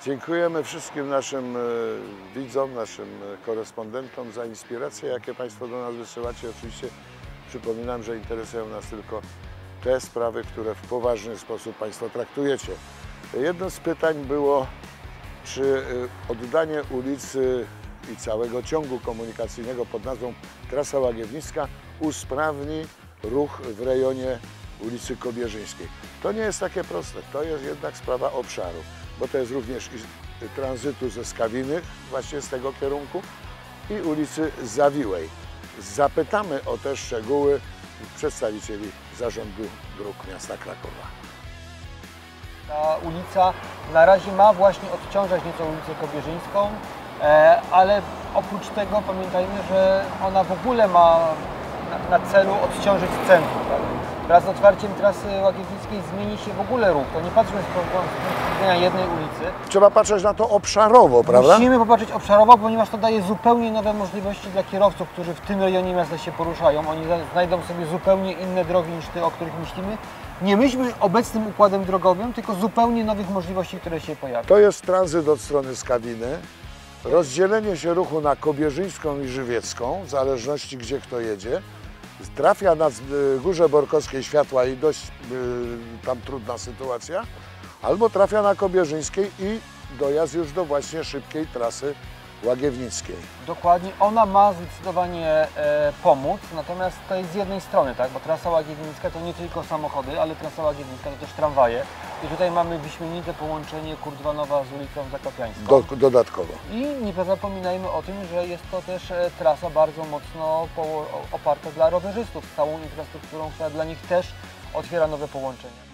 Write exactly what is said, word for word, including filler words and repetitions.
Dziękujemy wszystkim naszym widzom, naszym korespondentom za inspiracje, jakie Państwo do nas wysyłacie. Oczywiście przypominam, że interesują nas tylko te sprawy, które w poważny sposób Państwo traktujecie. Jedno z pytań było, czy oddanie ulicy i całego ciągu komunikacyjnego pod nazwą Trasa Łagiewnicka usprawni ruch w rejonie ulicy Kobierzyńskiej. To nie jest takie proste, to jest jednak sprawa obszaru, bo to jest również i tranzytu ze Skawiny, właśnie z tego kierunku, i ulicy Zawiłej. Zapytamy o te szczegóły przedstawicieli Zarządu Dróg Miasta Krakowa. Ta ulica na razie ma właśnie odciążać nieco ulicę Kobierzyńską, ale oprócz tego pamiętajmy, że ona w ogóle ma na celu odciążyć centrum. Tak? Wraz z otwarciem trasy Łagiewnickiej zmieni się w ogóle ruch. To nie patrzmy z punktu widzenia jednej ulicy. Trzeba patrzeć na to obszarowo, prawda? Musimy popatrzeć obszarowo, ponieważ to daje zupełnie nowe możliwości dla kierowców, którzy w tym rejonie miasta się poruszają. Oni znajdą sobie zupełnie inne drogi niż te, o których myślimy. Nie myślmy obecnym układem drogowym, tylko zupełnie nowych możliwości, które się pojawią. To jest tranzyt od strony Skawiny. Rozdzielenie się ruchu na Kobierzyńską i Żywiecką, w zależności gdzie kto jedzie. Trafia na Górze Borkowskiej światła i dość y, tam trudna sytuacja, albo trafia na Kobierzyńskiej i dojazd już do właśnie szybkiej trasy Łagiewnickiej. Dokładnie, ona ma zdecydowanie e, pomóc, natomiast to jest z jednej strony, tak, bo trasa Łagiewnicka to nie tylko samochody, ale trasa Łagiewnicka to też tramwaje. I tutaj mamy wyśmienite połączenie Kurdwanowa z ulicą Zakopiańską. Do, dodatkowo. I nie zapominajmy o tym, że jest to też e, trasa bardzo mocno po, oparta dla rowerzystów, z całą infrastrukturą, która dla nich też otwiera nowe połączenia.